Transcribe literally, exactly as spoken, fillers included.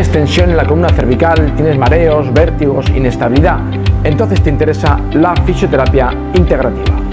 Tienes tensión en la columna cervical, tienes mareos, vértigos, inestabilidad, entonces te interesa la fisioterapia integrativa.